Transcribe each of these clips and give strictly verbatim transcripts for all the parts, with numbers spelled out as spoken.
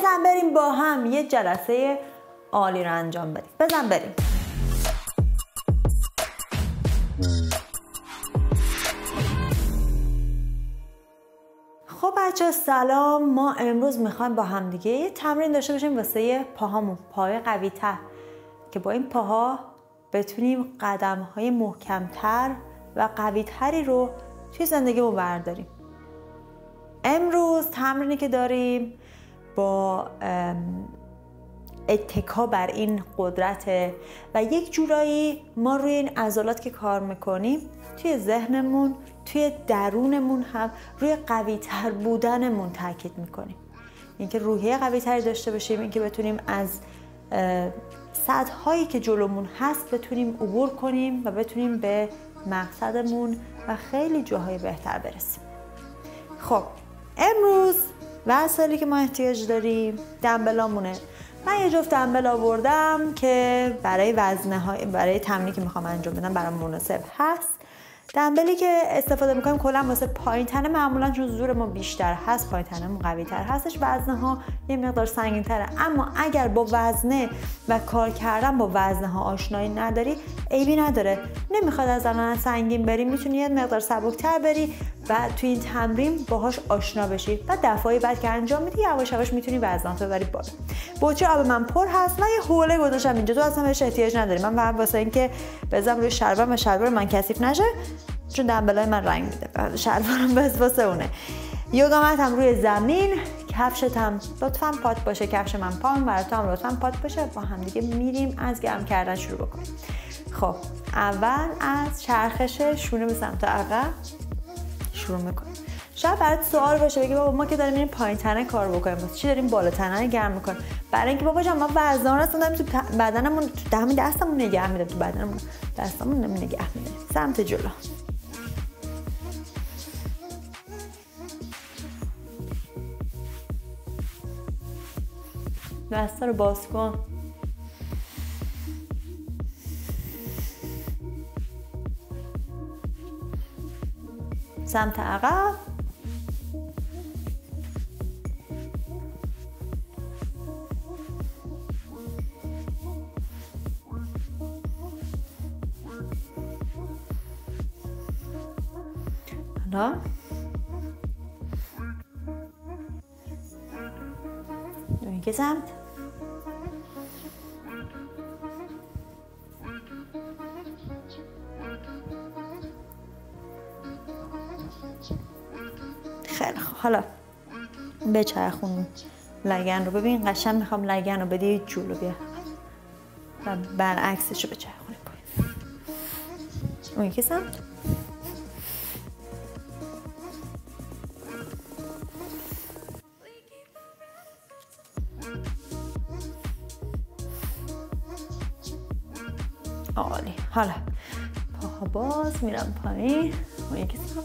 بزن بریم با هم یه جلسه عالی رو انجام بدیم. بزن بریم. خب بچه سلام. ما امروز میخوایم با هم دیگه یه تمرین داشته باشیم واسه پاهامون، پای قوی تر، که با این پاها بتونیم قدم های محکمتر و قوی تری رو توی زندگیمون برداریم. امروز تمرینی که داریم با اتکا بر این قدرته و یک جورایی ما روی این عضلات که کار میکنیم توی ذهنمون، توی درونمون هم روی قوی تر بودنمون تاکید میکنیم. اینکه روحیه قوی تری داشته باشیم، اینکه بتونیم از سطح‌هایی که جلومون هست بتونیم عبور کنیم و بتونیم به مقصدمون و خیلی جاهای بهتر برسیم. خب امروز وسایلی که ما احتیاج داریم دمبلامونه. من یه جفت دمبل آوردم که برای وزنه های برای تمرینی که میخوام انجام بدم برام مناسب هست. دمبلی که استفاده میکنم کلا واسه پایین تنه، معمولا چون زور ما بیشتر هست پایین تنمون قوی تر هستش، وزنه ها یه مقدار سنگین تره. اما اگر با وزنه و کار کردن با وزنه ها آشنایی نداری عیبی نداره، نمیخواد از الان سنگین بری، میتونی یه مقدار سبکتر بری و توی این تمرین باهاش آشنا بشی. بعد دفعه بعد که انجام میدی یواش یواش میتونی وزناتو ببری بالا. بوچه آب من پر هست. من یه حوله گذاشتم اینجا، تو اصلا بهش احتیاج نداری. من فقط واسه اینکه بزنم روی شلوارم و شلوار من کثیف نشه، چون دمبلای من رنگ میده، شلوارم بس واسه اونه. یوگا مت هم روی زمین، کفشت هم لطفاً پات باشه، کفش من پام برات هم لطفاً پات باشه. با هم دیگه میریم از گرم کردن شروع بکنیم. خب اول از چرخش شونه به سمت عقب شروع میکنیم. شاید برات سوال باشه بگی بابا ما که داریم میریم پایین تنه کار بکنیم، واسه چی داریم بالا تنه گرم میکنیم؟ برای اینکه بابا جان ما وزنا رو داریم تو بدنمون، تو همین دستمون نگه میداریم، تو بدنمون دستمون نگه میداریم سمت جلو. دستا رو باز کن. سمت عقب. حالا این که سمت خیلی خوب. حالا بچرخون لگن رو. ببین قشنگ میخوام لگن رو بدی جلو بیا و برعکسش رو بچرخونی پایین. اون یکی سمت. عالی. حالا پاها باز میرم پایین. اون یکی سمت.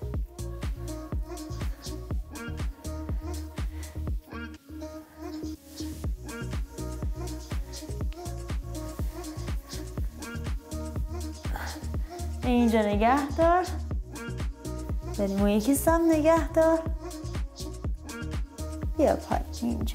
اینجا نگه دار. بریم اون یکی سمت نگه دار. بیا پایین اینجا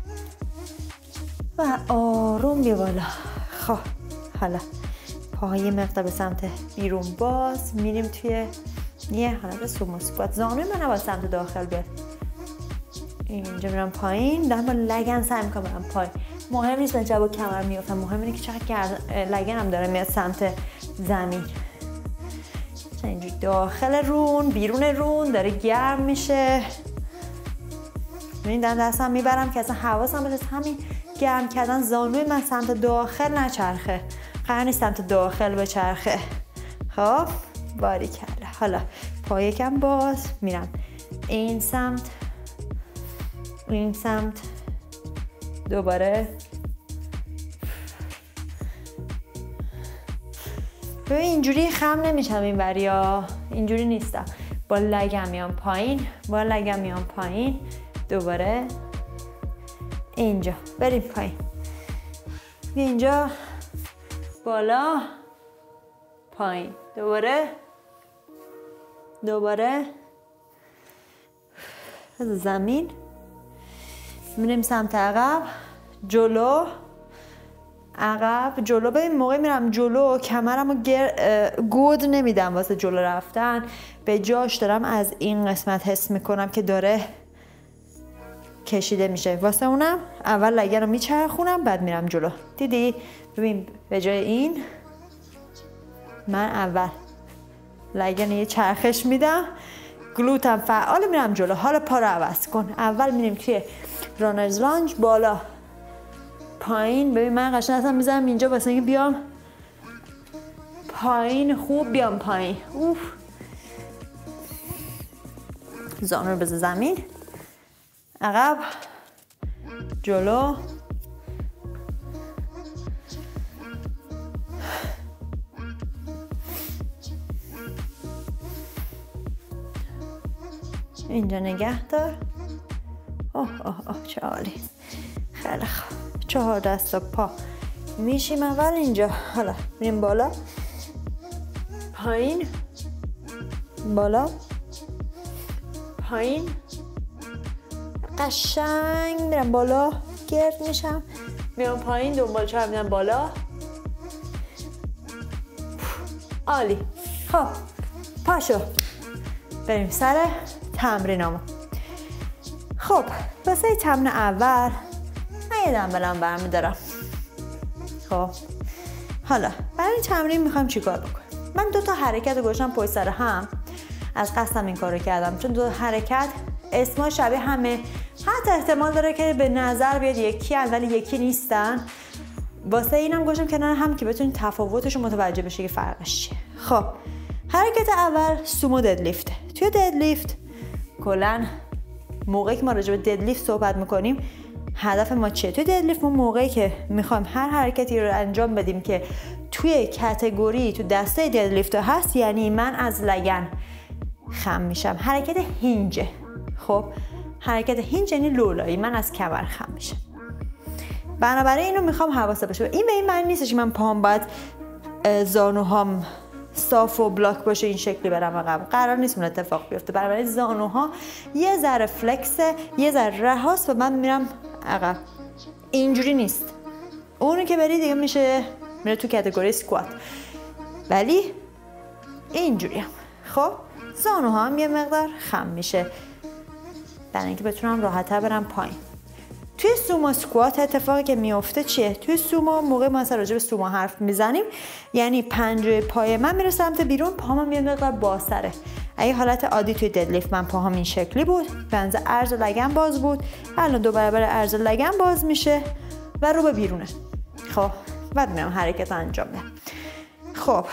و آروم بیا بالا. خب حالا پاهای مقدار به سمت بیرون باز میریم توی یه حالت سومو اسکوات. زانوی من نباید سمت داخل بیاد. اینجا میرم پایین، دارم با لگن سعی میکنم برم پایین. مهم نیست من جواب کمر میافتم، مهم اینه که چقدر لگنم داره میاد سمت زمین. اینجوری داخل رون بیرون رون داره گرم میشه. ببین دارم دستم میبرم که اصلا حواسم بشه همین گرم کردن زانوی من سمت داخل نچرخه. قرار نیست سمت داخل بچرخه. خب باریکلا. حالا پا یکم باز میرم این سمت این سمت دوباره. ببین اینجوری خم نمیشم این وریا، اینجوری نیستم. با لگم میام پایین، با لگم میام پایین، دوباره اینجا بریم پایین، اینجا بالا پایین، دوباره دوباره زمین میریم سمت عقب، جلو، عقب، جلو. ببین موقع میرم جلو کمرمو گود نمیدم واسه جلو رفتن، به جاش دارم از این قسمت حس میکنم که داره کشیده میشه. واسه اونم اول لگن رو میچرخونم بعد میرم جلو. دیدی؟ ببین به جای این من اول لگن یه چرخش میدم، گلوتم فعال، میرم جلو. حالا پا رو عوض کن. اول میریم توی رانرز لانج، بالا پایین. ببین من قشنگ اصلا میذارم اینجا واسه اینکه بیام پایین، خوب بیام پایین. اوف. زانو رو بذار زمین، عقب، جلو، اینجا نگه دار. اوه اوه اوه چه عالی. خیلی خوب. چهار دست و پا میشیم اول اینجا. حالا میریم بالا، پایین، بالا، پایین، قشنگ میرم بالا، گرد میشم، میرم پایین، دنبال چهار میرم بالا. عالی. خب پاشو بریم سر تمرینامون. خب واسه تمرین اول من یه دمبلم برمیدارم. خب حالا برای این تمرین میخوایم چیکار بکنیم؟ من دو تا حرکت رو گذاشتم پشت سر هم، از قصدم این کارو کردم چون دو حرکت اسما شبیه همه، حتی احتمال داره که به نظر بیاد یکی ان ولی یکی نیستن. واسه اینم گذاشتم کنار هم که بتونید تفاوتش رو متوجه بشه که فرقش چیه. خب حرکت اول سومو ددلیفت. توی ددلیفت کلا موقعی که ما راجع به ددلیفت صحبت میکنیم هدف ما چیه؟ توی ددلیفت ما موقعی که میخوایم هر حرکتی رو انجام بدیم که توی کاتگوری تو دسته ددلیفت هست، یعنی من از لگن خم میشم، حرکت هینجه. خب حرکت هینج یعنی لولایی، من از کمر خم میشم. بنابراین اینو میخوام حواسه باشه. این به این معنی نیستش که من پاهم باید زانوهام صاف و بلاک باشه این شکلی برم عقب، قرار نیست اون اتفاق بیفته. بنابراین زانوها یه ذره فلکسه، یه ذره رهاست و من میرم عقب. اینجوری نیست. اونو که بری دیگه میشه میره تو کاتگوری اسکوات، ولی اینجوری هم. خب زانوها هم یه مقدار خم میشه برای اینکه بتونم راحت‌تر برم پایین. توی سومو اسکوات اتفاقی که میفته چیه؟ توی سومو موقع ما مثلا راجع به سومو حرف میزنیم یعنی پنجه پای من میره سمت بیرون، پاهام یه مقدار بازتره. اگه حالت عادی توی ددلیفت من پاهام این شکلی بود، بنز عرض لگن باز بود، الان دو برابر عرض لگن باز میشه و رو به بیرونه. خب بعد میام حرکت انجام بدم. خب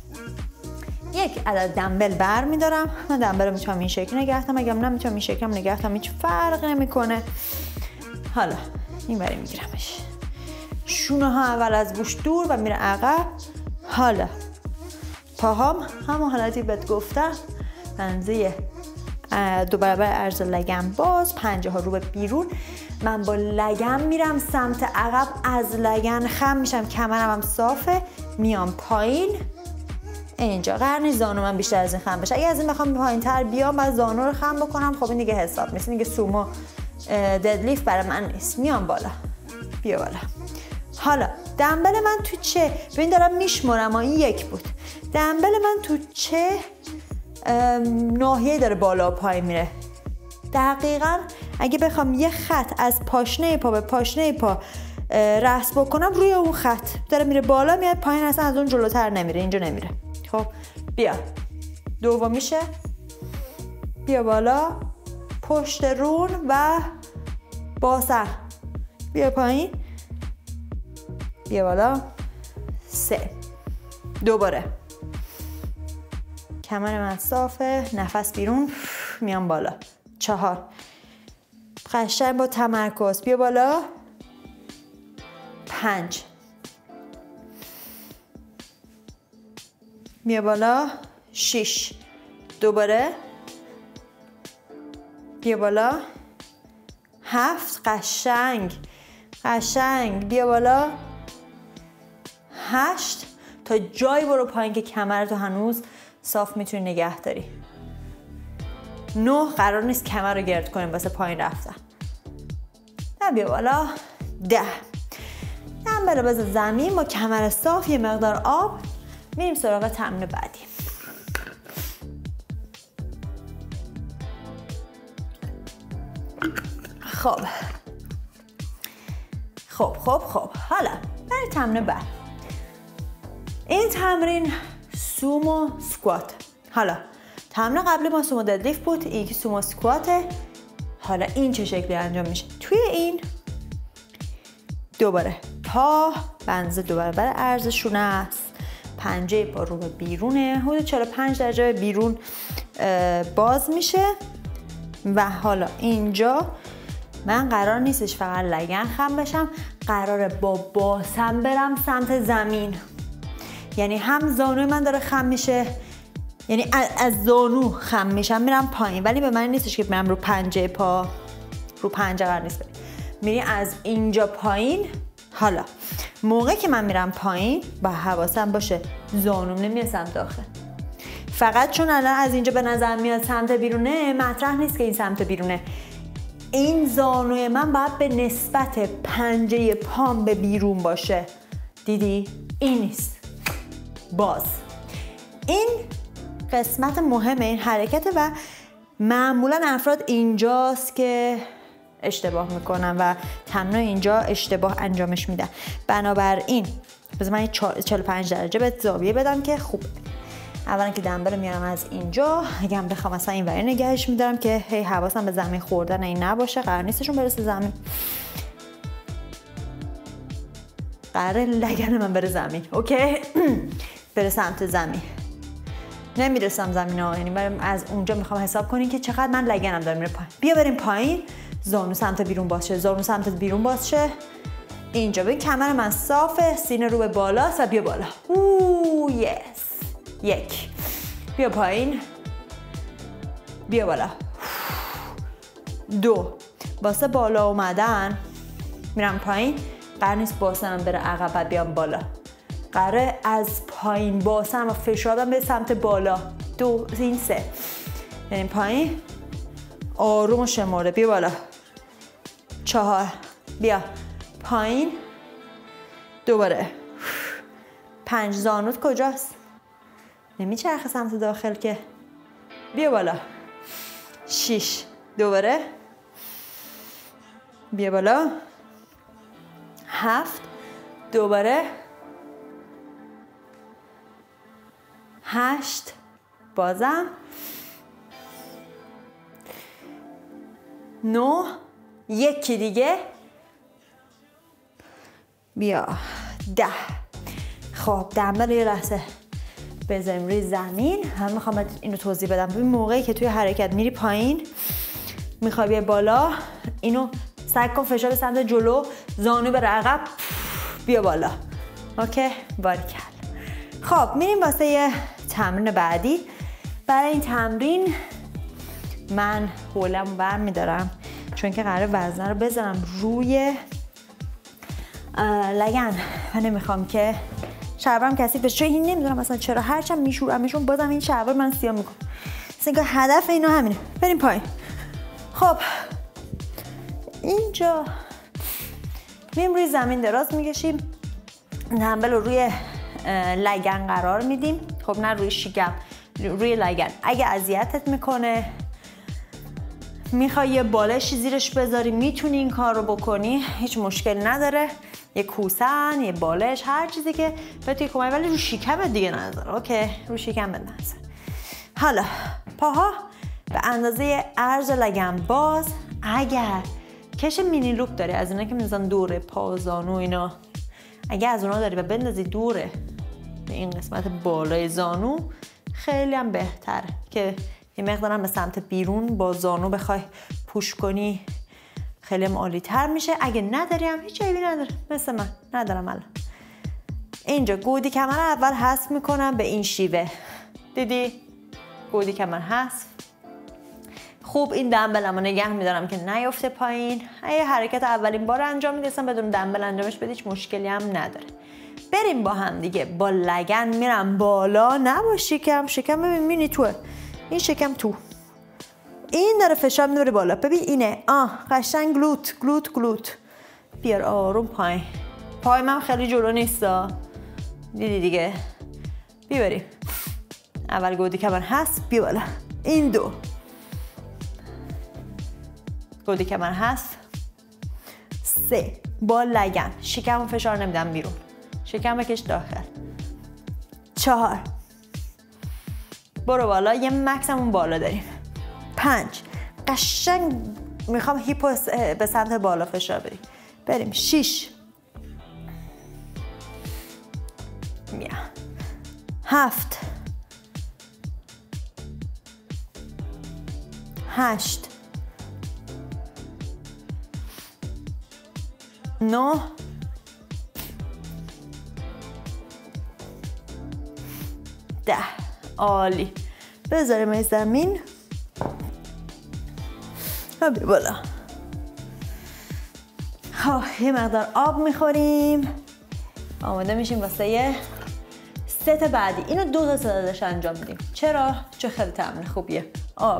یک عدد دمبل بر میدارم. من دمبل رو میتونم این شکل نگه دارم، اگه من میتونم این شکل هم نگه دارم، هیچ فرق نمیکنه. حالا این بری میگیرمش، شونه ها اول از گوش دور و میره عقب. حالا پاهام همون حالتی بهت گفتم، بنزه دو برابر عرض لگن باز، پنجه ها رو به بیرون. من با لگن میرم سمت عقب، از لگن خم میشم، کمرم هم صافه، میام پایین. اینجا قرار نیست زانو من بیشتر از این خم بشه. اگه از این بخوام پایین تر بیام بعد زانو رو خم بکنم، خب این دیگه حساب نیست، دیگه سومو ددلیفت برای من نیست. میام بالا، بیا بالا. حالا دمبل من تو چه؟ ببین دارم میشمرم، این یک بود. دمبل من تو چه ناحیه داره بالا و پایین میره؟ دقیقاً اگه بخوام یه خط از پاشنه پا به پاشنه پا رسم بکنم، روی اون خط داره میره بالا میاد پایین، اصلا از اون جلوتر نمیره، اینجا نمیره. خب بیا دوم میشه، بیا بالا، پشت رون و با سر، بیا پایین، بیا بالا، سه، دوباره کمر من صافه، نفس بیرون، میام بالا، چهار، قشنگ با تمرکز، بیا بالا، پنج، بیا بالا، شش، دوباره بیا بالا، هفت، قشنگ قشنگ، بیا بالا، هشت، تا جایی برو پایین که کمرتو هنوز صاف میتونی نگه داری. نه، قرار نیست کمر رو گرد کنیم واسه پایین رفتن. و بیا بالا. ده. دنبل رو بذار زمین با کمر صاف، یه مقدار آب. میریم سراغ تمرین بعدی. خب خب خب خب حالا برای تمرین بعد. این تمرین سومو سکوات. حالا تمرین قبلی ما سومو ددلیفت بود، این که سومو سکواته. حالا این چه شکلی انجام میشه؟ توی این دوباره پا بنز دوباره برای عرض شونه است، پنجه پا رو به بیرونه، حدود چهل و پنج درجه به بیرون باز میشه. و حالا اینجا من قرار نیستش فقط لگن خم بشم، قراره با باسم برم سمت زمین. یعنی هم زانوی من داره خم میشه، یعنی از زانو خم میشم میرم پایین، ولی به من نیستش که برم رو پنجه پا، رو پنجه قرار نیست بریم، میری از اینجا پایین. حالا موقعی که من میرم پایین با حواسم باشه زانوم نمیاد سمت داخل، فقط چون الان از اینجا به نظر میاد سمت بیرونه، مطرح نیست که این سمت بیرونه. این زانوی من باید به نسبت پنجه پام به بیرون باشه. دیدی؟ این نیست. باز این قسمت مهم این حرکته و معمولا افراد اینجاست که اشتباه میکنن و تمرین اینجا اشتباه انجامش میدن. بنابراین بذار من چهل و پنج درجه به زاویه بدم که خوب. اولا که دنبل میارم از اینجا، اگه هم بخوام مثلا این وری نگهش میدارم که هی حواسم به زمین خوردن این نباشه، قرار نیستشون برسه زمین، قراره لگن من بره زمین. اوکی بره سمت زمین، نمیرسم زمین ها، یعنی بریم از اونجا میخوام حساب کنین که چقدر من لگنم داره میره پایین. بیا بریم پایین، زانو سمت بیرون باز شه، زانو سمت بیرون باز شه. اینجا ببین کمر من صافه، سینه رو به بالا و بیا بالا. اوه یس. یک. بیا پایین. بیا بالا. دو. واسه بالا اومدن میرم پایین، قرار نیست باسم بره عقب بعد بیام بالا، قراره از پایین باسم و فشارم به سمت بالا. دو. این سه. بریم پایین، آروم و شماره. بیا بالا. چهار. بیا پایین. دوباره. پنج. زانوت کجاست؟ نمیچرخه سمت داخل که. بیا بالا. شیش. دوباره. بیا بالا. هفت. دوباره. هشت. بازم. نه. یکی دیگه. بیا. ده. خب دنبل یه لحظه بذاریم روی زمین. هم میخوام اینو توضیح بدم. ببین موقعی که توی حرکت میری پایین، میخوای بیا بالا، اینو سعی کن فشار به سمت جلو، زانو بره عقب، بیا بالا. اوکی باریکل. خب میریم واسه یه تمرین بعدی. برای این تمرین من حولمو برمیدارم چون که قراره وزنه رو بذارم روی لگن و نمیخوام که شلوارم کثیف بشه. این نمیدونم مثلا چرا هرچند میشورمشون بازم این شلوار من سیاه میکنم. مثلا هدف اینا همینه. بریم پایین. خب اینجا میریم روی زمین دراز میکشیم، دنبل رو روی لگن قرار میدیم. خب نه روی شکم، روی لگن. اگه اذیتت میکنه میخوای یه بالشی زیرش بذاری، میتونی این کار رو بکنی، هیچ مشکل نداره. یه کوسن، یه بالش، هر چیزی که بهت کمک، ولی رو شکمت دیگه نذار. اوکی رو شکمت نذار. حالا پاها به اندازه عرض لگن باز. اگر کش مینی لوپ داری، از اینا که میذارن دور پا، زانو اینا، اگه از اونا داری و بندازی دوره به این قسمت بالای زانو، خیلی هم بهتره که یه مقدارم به سمت بیرون با زانو بخوای پوش کنی، خیلی هم عالی تر میشه. اگه نداری هم هیچ عیبی نداره، مثل من ندارم الان. اینجا گودی کمر اول حذف میکنم به این شیوه. دیدی؟ گودی کمر حذف. خوب این دمبلمو نگه میدارم که نیفته پایین. اگه حرکت اولین بار انجام میدیستم بدون دمبل انجامش بدی، هیچ مشکلی هم نداره. بریم با هم دیگه. با لگن میرم بالا، نه با شکم. شکم ببین مینی توه، این شکم تو. این داره فشار میبره بالا. ببین اینه. آه قشنگ گلوت گلوت گلوت. بیار آروم پایین. پای من خیلی جلو نیستا. دیدی دیگه. بیبریم. اول گودی کمر هست. بیا بالا. این دو. گودی کمر هست. سه. با لگن. شکم فشار نمیدم بیرون. شکم بکش داخل. چهار. برو بالا. یه مکسمون بالا داریم. پنج. قشنگ میخوام هیپو به سمت بالا فشار بریم. بریم. شیش. میا. هفت. هشت. نه. ده. عالی. بذاریم این زمین و بیا بالا. خب یه مقدار آب میخوریم. آماده میشیم واسه یه ست بعدی. اینو دو تا ستادش انجام میدیم. چرا؟ چون خیلی تمرین خوبیه. آب.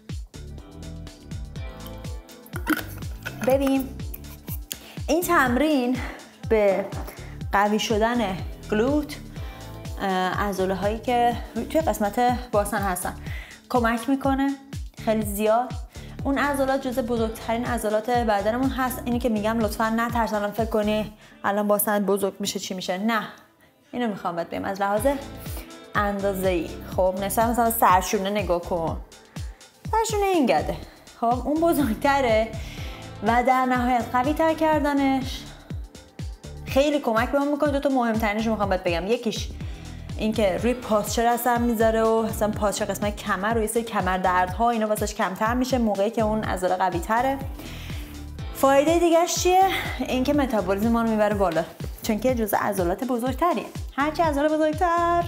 ببین این تمرین به قوی شدن گلوت، عضله هایی که توی قسمت باسن هستن کمک میکنه خیلی زیاد. اون عضلات جزء بزرگترین عضلات بدنمون هست. اینی که میگم لطفا نترس الان فکر کنی الان باسن بزرگ میشه چی میشه. نه، اینو میخوام بهت بگم از لحاظ اندازه‌ای. خب مثلا مثلا سرشونه نگاه کن. سرشونه این گده. خب اون بزرگتره و در نهایت قوی تر کردنش خیلی کمک بهمون میکنه. دو تا مهمترینش میخوام بهت بگم. یکیش اینکه روی پاسچر اثر میذاره و اصلا پاسچر قسمت کمر و یه سری کمر دردها اینا واسش کمتر میشه موقعی که اون عضله قوی تره. فایده دیگه‌اش چیه؟ اینکه متابولیسم ما رو میبره بالا، چون که جزء عضلات بزرگتریه. هرچی عضله بزرگتر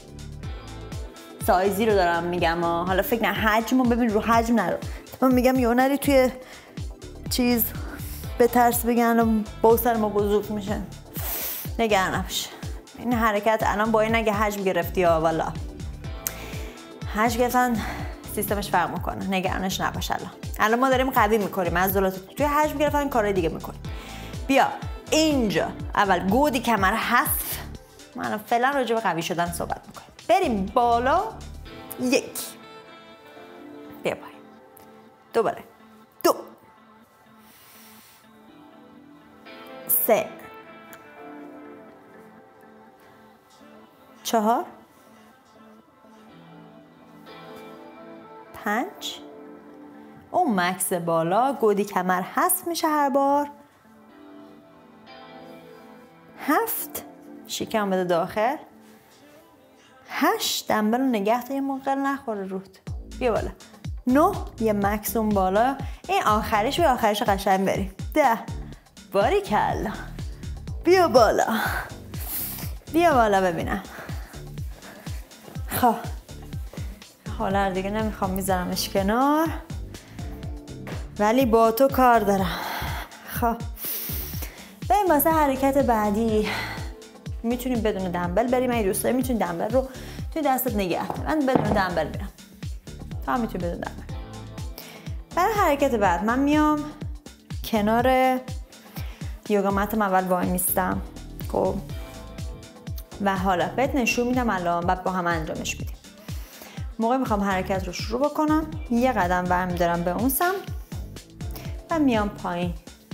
سایزی رو دارم میگم. حالا فکر نه حجمو ببین، رو حجم نرو. من میگم یه نری توی چیز به ترس بگن و بوسر ما بزرگ میشه. نگران نباش. این حرکت الان با این اگه حجم گرفتی ها والا حجم گرفتن سیستمش فرق میکنه. نگرانش نباش. الان الان ما داریم قوی میکنیم عضلات توی حجم گرفتن کارهای دیگه میکنیم. بیا اینجا اول گودی کمر حذف. من فعلا راجع به قوی شدن صحبت میکنم. بریم بالا. یک. بیا پایین. دوباره. دو. سه. چهار. پنج. اون مکس بالا گودی کمر حذف میشه هر بار. هفت. شکم بده داخل. هشت. دنبل رو نگه تا یه موقع نخوره روت. بیا بالا. نه. یه مکس اون بالا. این آخریش بیا آخریش قشنگ بریم. ده. باریکلا. بیا بالا. بیا بالا ببینم. خب حالا دیگه نمیخوام میذارمش کنار، ولی با تو کار دارم. خب بریم واسه حرکت بعدی. میتونیم بدون دنبل بریم. اگه دوست داری میتونی دنبل رو توی دستت نگه داری. من بدون دنبل میرم. تو هم میتونی بدون دنبل. برای حرکت بعد من میام کنار یوگا متم اول وای میستم. خب و حالا بهت نشون میدم الان بعد با هم انجامش میدیم. موقع میخوام حرکت رو شروع بکنم یه قدم برمیدارم به اون سمت و میام پایین.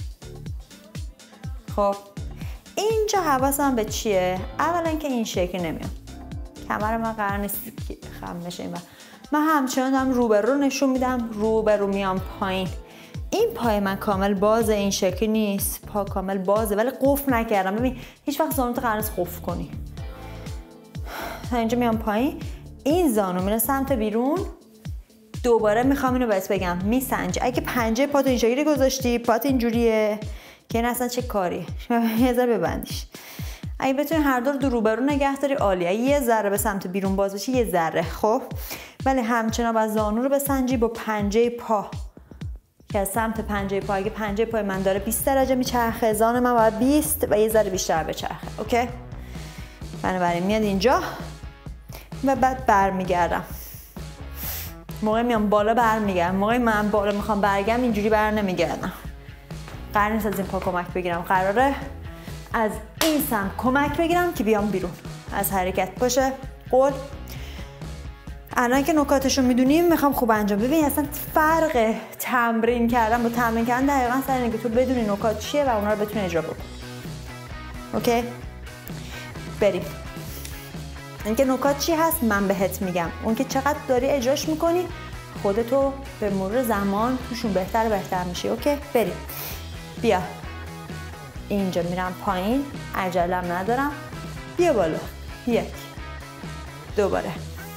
خب اینجا حواسم به چیه؟ اولا که این شکل نمیام. کمر من قرار نیست خم بشه این. من همچنان دارم رو به رو نشون میدم. رو به رو میام پایین. این پای من کامل بازه، این شکلی نیست. پا کامل بازه ولی قفل نکردم. ببین هیچ وقت زانوت قرار نیست قفل کنی. تا اینجا میام پایین. این زانو میره سمت بیرون. دوباره میخوام اینو بهت بگم میسنجی. اگه پنجه پات اینجوری گذاشتی، پات اینجوریه که این اصلا چه کاری. یه ذره ببندیش. اگه بتونی هر دو رو روبرو نگه داری عالیه. اگه یه ذره به سمت بیرون باز بشه یه ذره. خب ولی همچنان باید زانو رو بسنجی با پنجه پا که از سمت پنجه پا. اگه پنجه پای من داره بیست درجه میچرخه، زان من باید بیست و یه ذره بیشتر بچرخه. اوکی؟ بنابراین میاد اینجا و بعد برمیگردم. موقع میام بالا برمیگردم، موقع من بالا میخوام برگردم اینجوری بر نمیگردم. قرار نیست از این پا کمک بگیرم، قراره از این سمت کمک بگیرم که بیام بیرون از حرکت. باشه قول. الان که نکاتشو میدونیم میخوام خوب انجام ببینید. اصلا فرق تمرین کردن با تمرین کردن دقیقاً سر اینه که تو بدونی نکات چیه و اونا رو بتونی اجرا بکنی. اوکی؟ بریم. اینکه نکات چی هست من بهت میگم، اون که چقدر داری اجراش میکنی خودتو به مرور زمان توشون بهتر و بهتر میشی. اوکی؟ بریم. بیا اینجا میرم پایین، عجلم ندارم. بیا بالا. یک، دوباره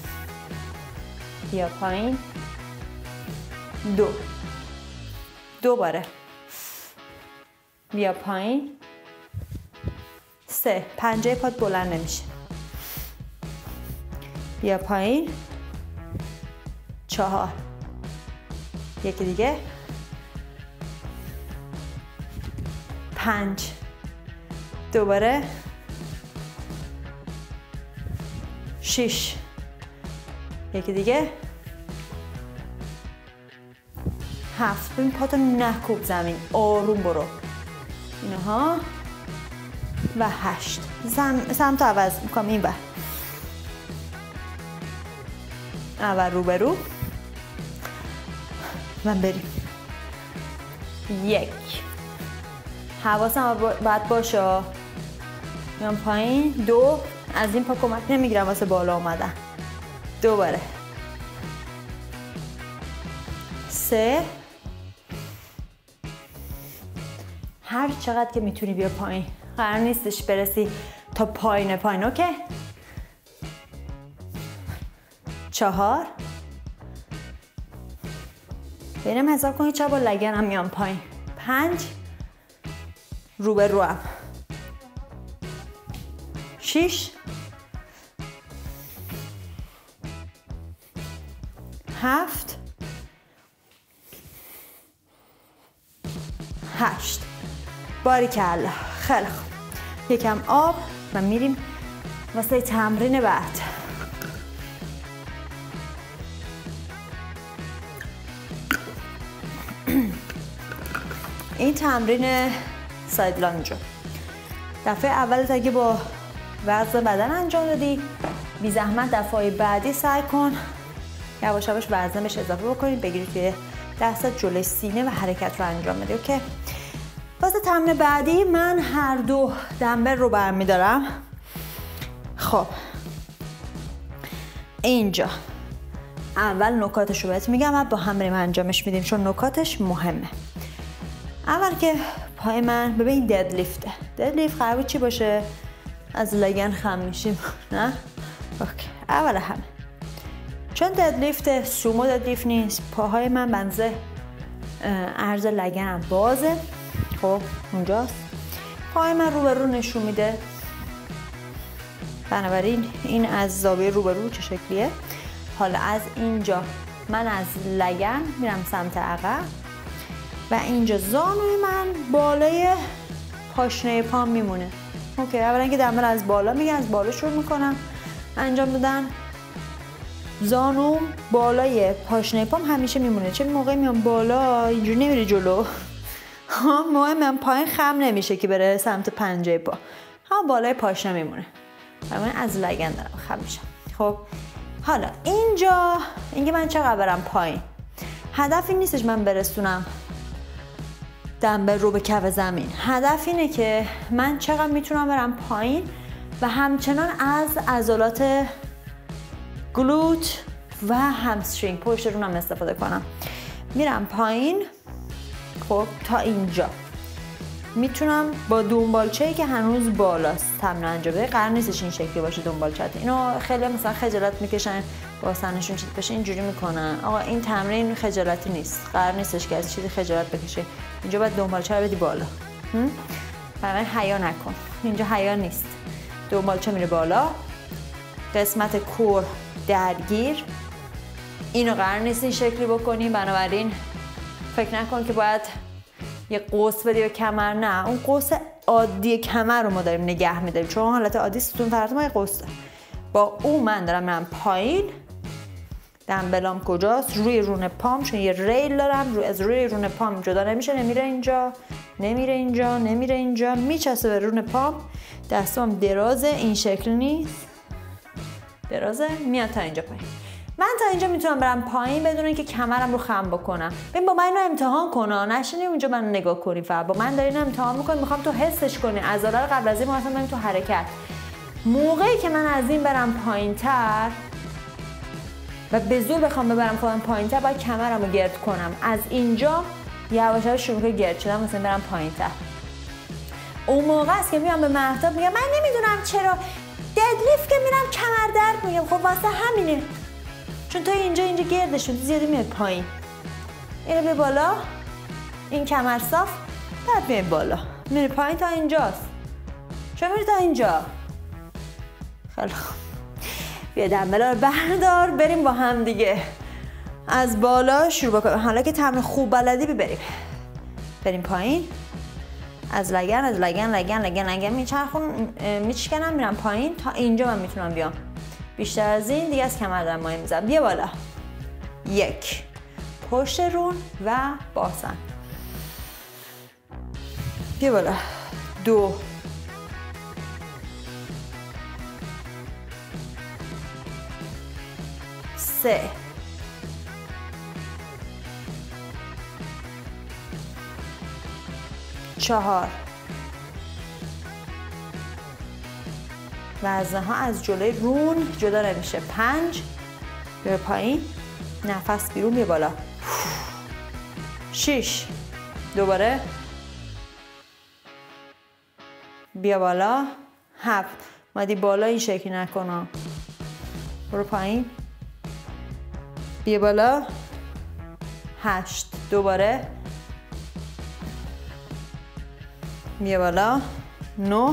بیا پایین، دو، دوباره بیا پایین، سه، پنجه پات بلند نمیشه، بیا پایین، چهار، یکی دیگه، پنج، دوباره، شش، یکی دیگه، هفت. ببین پاتو نکوب زمین، آروم برو. اینها و هشت. سم... سمت عوض میکنم این بر اول رو به رو و بریم. یک، حواسم باید باشه میام پایین. دو، از این پا کمک نمیگیرم واسه بالا اومدن. دوباره سه، هر چقدر که میتونی بیا پایین، قرار نیستش برسی تا پایین پایین. اوکی؟ چهار، بینم حساب کنید چه با لگنم میام پایین. پنج، رو به رو هم. شیش، هفت، هشت. باریکلا. خیلی خوب. یکم آب و میریم واسه تمرین بعد. این تمرین ساید لانجو دفعه اول اگه با وزن بدن انجام دادی، بی زحمت دفعه بعدی سعی کن یواش یواش وزن بهش اضافه بکنید، بگیرید توی دستت جلوی سینه و حرکت رو انجام بدی. اوکی؟ واسه تمرین بعدی من هر دو دمبل رو برمیدارم. خب اینجا اول نکاتش رو بهت میگم و با هم بریم انجامش میدیم چون نکاتش مهمه. اول که پای من ببین ددلیفته. ددلیفت قرار چی باشه؟ از لگن خم میشیم نه؟ اوکی. اول همه چون ددلیفت سومو ددلیفت نیست، پاهای من بنزه عرض لگنم بازه. خب اونجاست پای من رو به رو نشون میده، بنابراین این از زاویه رو به رو چه شکلیه. حالا از اینجا من از لگن میرم سمت عقب و اینجا زانوی من بالای پاشنه پام میمونه. اوکی. اولا که دمبل از بالا میگه، از بالا شروع میکنم انجام دادن. زانوم بالای پاشنه پام همیشه میمونه. چه موقعی میام بالا اینجوری نمیره جلو، مهمم پایین خم نمیشه که بره سمت پنجه پا، هم بالای پاشنه میمونه. من از لگن دارم خم میشم. خب حالا اینجا اینکه من چقدر برم پایین، هدف این نیستش من برسونم دمبل رو به کف زمین. هدف اینه که من چقدر میتونم برم پایین و همچنان از عضلات گلوت و همسترینگ پشت رونم استفاده کنم. میرم پایین. خب تا اینجا میتونم با دنبالچه‌ای که هنوز بالاست تمرین انجام بده. قرار نیستش این شکلی باشه دنبالچه. اینو خیلی مثلا خجالت میکشن با سنشون چیز بشه اینجوری میکنن. آقا این تمرین خجالتی نیست، قرار نیستش که از چیزی خجالت بکشه. اینجا باید دنبالچه رو بدی بالا. برای حیا نکن، اینجا حیا نیست. دنبالچه میره بالا، قسمت کور درگیر. اینو قرار نیست این شکلی بکنی، بنابراین فکر نکن که باید یه قوس بدی به کمر. نه، اون قوس عادی کمر رو ما داریم نگه میداریم چون حالت عادی ستون فرات ما یه قوس داره. با اون من دارم میرم پایین دمبلام کجاست؟ روی رون پام، چون یه ریل دارم، روی از روی رون پام جدا نمیشه، نمیره اینجا، نمیره اینجا، نمیره اینجا، میچسبه به رون پام. دستام درازه، این شکل نیست، درازه، میاد تا اینجا پایین. من تا اینجا میتونم برم پایین بدون اینکه کمرم رو خم بکنم. ببین با من اینو امتحان کن، نشینی اونجا منو نگاه کنی، فقط با من داری اینو امتحان میکنی، میخوام تو حسش کنی عضله رو قبل از این مثلا بریم تو حرکت. موقعی که من از این برم پایینتر و به زور بخوام ببرم خودم پایینتر، باید کمرم رو گرد کنم. از اینجا یواش یواش شروع کنم گرد شدن، مثلا برم پایینتر. اون موقع است که میام به مهتاب میگم من نمیدونم چرا ددلیفت که میرم کمر درد میگم. خب واسه همینه، چون تو اینجا اینجا گرد شدی زیادی میاد پایین. اینو به بالا، این کمر صاف، بعد میای بالا، میری پایین تا اینجاست. چرا میری تا اینجا؟ خیلی خوب. بیا دمبلا رو بردار، بریم با هم دیگه از بالا شروع بکنیم. حالا که تمرین خوب بلدی بریم بریم پایین، از لگن از لگن لگن لگن لگن میچرخون میچکنم میرم پایین تا اینجا من میتونم بیام. بیشتر از این دیگه از کمر دارم ماهی میزنم. بیا بالا، یک، پشت رون و باسن. بیا بالا، دو، سه، چهار، وزنه ها از جلوی رون جدا نمیشه. پنج، بیا پایین، نفس بیرون، بیا بالا. شش، دوباره بیا بالا. هفت، مادی بالا این شکلی نکنم، برو پایین، بیا بالا. هشت، دوباره بیا بالا. نه،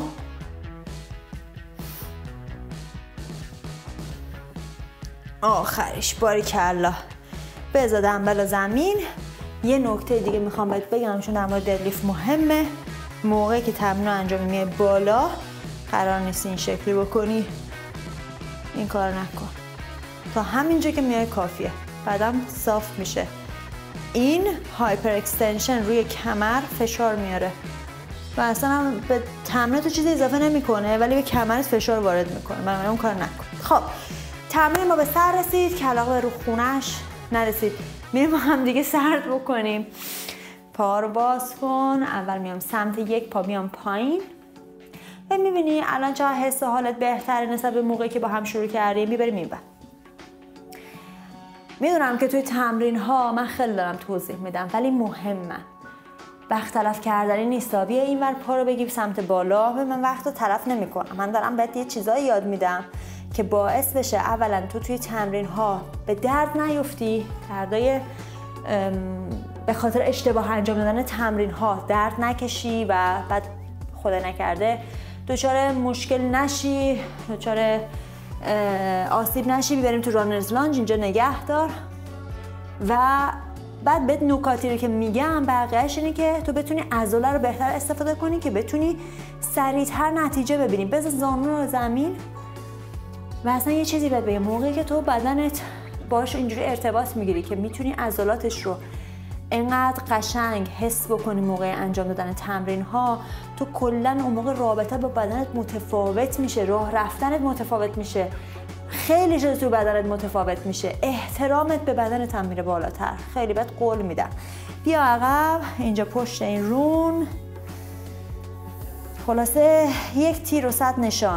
آخرش، باریکلا. بذار دمبل زمین. یه نکته دیگه میخوام بهت بگم چون در مورد ددلیفت مهمه. موقعی که تمرین رو انجام میدی بالا، قرار نیست این شکلی بکنی، این کار نکن. تا همینجا که میای کافیه، بعدم صاف میشه. این هایپر اکستنشن روی کمر فشار میاره و اصلا به تمرین تو چیزی اضافه نمیکنه، ولی به کمرت فشار وارد میکنه. من اون کار نکن. خب تمرین ما به سر رسید که علاقه رو خونش نرسید. میریم با هم دیگه سرد بکنیم. پا رو باز کن. اول میام سمت یک پا، میام پایین و میبینی الان چقدر حس و حالت بهتره نسبت به موقعی که با هم شروع کردیم. میبریم این بر. میدونم که توی تمرین ها من خیلی دارم توضیح میدم، ولی مهمه. وقت تلف کردنی نیست. بیا اینور پا رو بگیر سمت بالا. به من وقت رو تلف نمیکنم. من دارم بهت یه چیزایی یاد میدم که باعث بشه اولا تو توی تمرین ها به درد نیفتی، دردای به خاطر اشتباه انجام دادن تمرین ها درد نکشی و بعد خدا نکرده دچار مشکل نشی، دچار آسیب نشی. بیبریم تو رانرز لانج، اینجا نگه دار و بعد بهت نکاتی رو که میگم بقیه‌اش اینه که تو بتونی عضله رو بهتر استفاده کنی که بتونی سریعتر نتیجه ببینی. بذار زانو رو زمین و اصلا یه چیزی بهت بگم، موقعی که تو بدنت باش اینجوری ارتباط میگیری که میتونی عضلاتش رو انقدر قشنگ حس بکنی موقع انجام دادن تمرین ها، تو کلا اون موقع رابطه با بدنت متفاوت میشه، راه رفتنت متفاوت میشه، خیلی چیز تو بدنت متفاوت میشه، احترامت به بدنت هم میره بالاتر. خیلی بهت قول میدم. بیا عقب، اینجا پشت این رون. خلاصه یک تیر و صد نشان.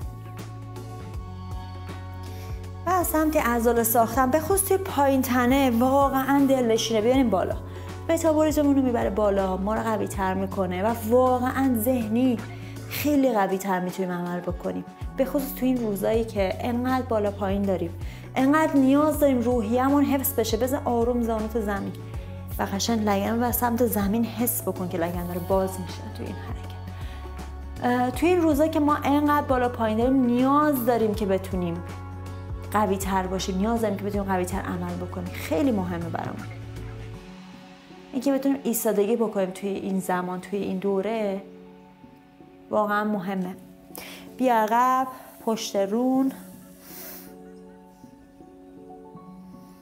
و از سمت عضله ساختن به خصوص توی پایین تنه واقعا دلنشینه. بیاریم بالا، متابولیزمون رو میبره بالا، ما رو قوی تر میکنه و واقعا ذهنی خیلی قوی تر میتونیم عمل بکنیم. به خصوص توی این روزایی که انقدر بالا پایین داریم، انقدر نیاز داریم روحیه‌مون حفظ بشه. بذار آروم زانوت زمین و قشنگ لگن و سمت زمین حس بکن که لگن داره باز میشه توی این حرکت. توی این روزایی که ما انقدر بالا پایین داریم، نیاز داریم که بتونیم قوی تر باشیم، نیاز داریم که بتونیم قوی تر عمل بکنیم. خیلی مهمه برامون اینکه بتونیم ایستادگی بکنیم توی این زمان، توی این دوره، واقعا مهمه. بیا عقب، پشت رون.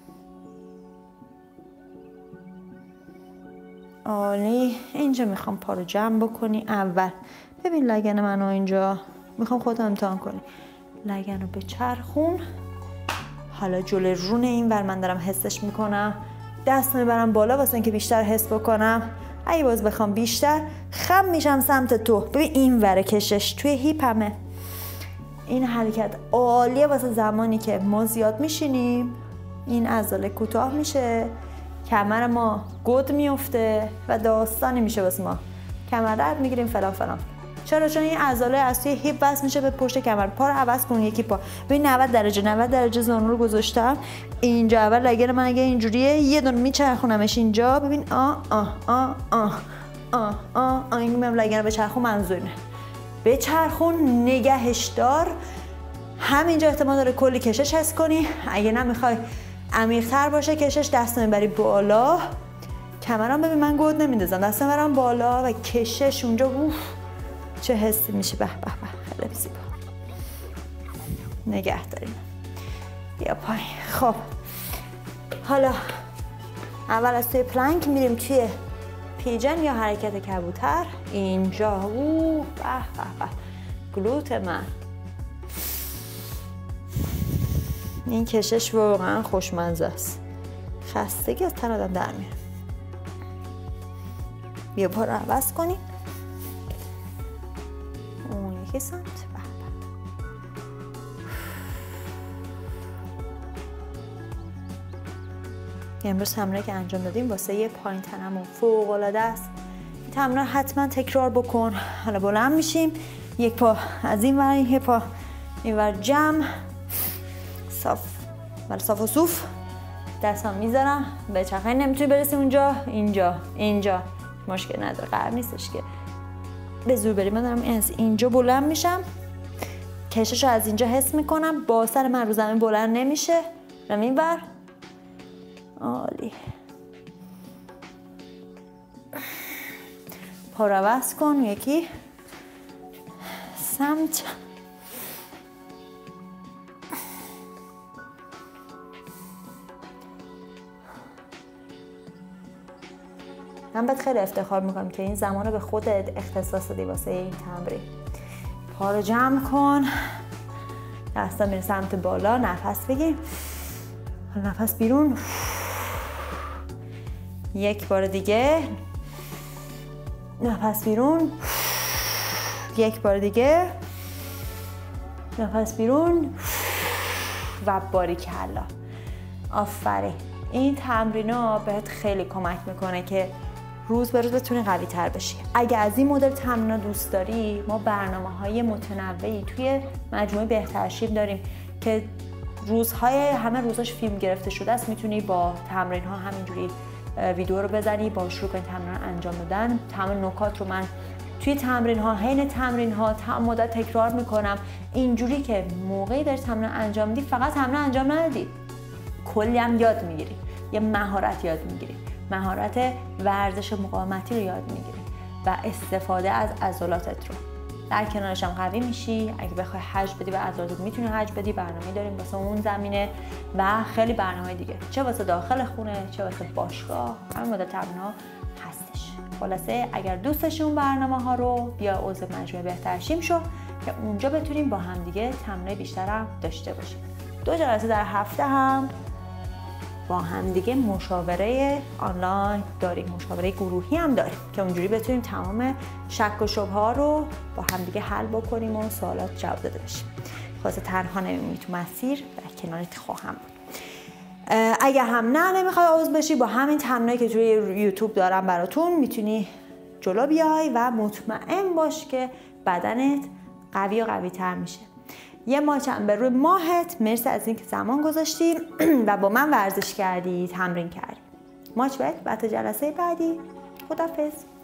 عالی. اینجا میخوام پا رو جمع بکنی. اول ببین لگن منو اینجا، میخوام خودت امتحان کنی. لگن رو بچرخون. حالا جلوی رون این ور من دارم حسش میکنم، دست میبرم بالا واسه اینکه بیشتر حس بکنم. اگه باز بخوام بیشتر خم میشم سمت تو. ببین این ور کشش توی هیپمه. این حرکت عالیه واسه زمانی که ما زیاد میشینیم، این عضله کوتاه میشه، کمر ما گود میفته و داستانی میشه واسه ما، کمر درد میگیریم فلان فلان. چرا؟ چون این عضله از توی هیپ وصل میشه به پشت کمر. پا رو عوض کن، یکی پا. ببین نود درجه نود درجه زانو رو گذاشتم اینجا. اول لگن من اگه اینجوریه یه دونه میچرخونمش اینجا. ببین آ آ آ آ آ آ آ این میام لگن رو بچرخون. منظور اینه بچرخون، نگهش دار. همینجا احتمال داره کلی کشش حس کنی. اگه نمیخوای عمیق‌تر باشه کشش، دست میبری بالا. کمرم ببین من گود نمیندازم، دست میبرم بالا و کشش اونجا. اوف چه حسی میشه. به به به خیلی زیبا. نگه داریم. بیا پایین. خب حالا اول از توی پلانک میریم توی پیجن یا حرکت کبوتر. اینجا اوه به به به گلوت من. این کشش واقعا خوشمزه است. خستگی از تن آدم در میاره. بیا پا رو عوض کنیم. اون یکی سمت. امروز تمرینی که انجام دادیم واسه یه پایین تنمون فوق العاده است. این تمرین حتما تکرار بکن. حالا بلند میشیم، یک پا از این ور، یک پا این ور جمع، صاف ولی صاف و صوف. دستم میذارم به چرخه. نمیتونی برسی اونجا، اینجا اینجا مشکل نداره، قرار نیستش که به زور بریم. من دارم از اینجا بلند میشم، کشش رو از اینجا حس میکنم، با سر من رو زمین بلند نمیشه. رم این ور. عالی. پا رو عوض کن، یکی سمت. من باید خیلی افتخار میکنم که این زمان رو به خودت اختصاص دادی واسه این تمرین. پا رو جمع کن، دستا میره سمت بالا، نفس بگیر، نفس بیرون. یک بار دیگه نفس بیرون. یک بار دیگه نفس بیرون و باریکلا. آفرین. این تمرینا بهت خیلی کمک میکنه که روز به روز بتونی قوی تر بشی. اگه از این مدل تمرینا دوست داری، ما برنامه‌های متنوعی توی مجموعه بهترشیم داریم که روزهای همه روزاش فیلم گرفته شده است. میتونی با تمرین ها همینجوری ویدیو رو بزنی، با شروع کنی تمرین رو انجام دادن. تمام نکات رو من توی تمرین ها، حین تمرین ها تمام مدت تکرار میکنم، اینجوری که موقعی داری تمرین انجام میدی فقط تمرین انجام ندی، کلی هم یاد میگیری، یه مهارت یاد میگیری، مهارت ورزش مقاومتی رو یاد میگیری و استفاده از عضلاتت رو. در کنارش هم قوی میشی. اگه بخوای حج بدی به عضلاتت میتونی حج بدی. برنامه داریم واسه اون زمینه و خیلی برنامه دیگه، چه واسه داخل خونه چه واسه باشگاه. همین مدل تمرین‌ها هستش. خلاصه اگر دوست داشتی اون برنامه ها رو، بیا عضو مجموعه بهترشیم شو که اونجا بتونیم با هم دیگه تمرین بیشتر هم داشته باشیم. دو جلسه در هفته هم با هم دیگه مشاوره آنلاین داریم، مشاوره گروهی هم داریم که اونجوری بتونیم تمام شک و شبهه ها رو با هم دیگه حل بکنیم و سوالات جواب داده بشیم. خلاصه تنها نمیمونی تو مسیر، در کنارت خواهم بود. اگه هم نه نمیخوای عضو بشی، با همین تمرینایی که توی یوتیوب دارم براتون میتونی جلو بیای و مطمئن باش که بدنت قوی و قوی تر میشه. یه ماچم به روی ماهت. مرسی از اینکه زمان گذاشتی و با من ورزش کردی، تمرین کردی. ماچ بک بعد جلسه بعدی. خداحافظ.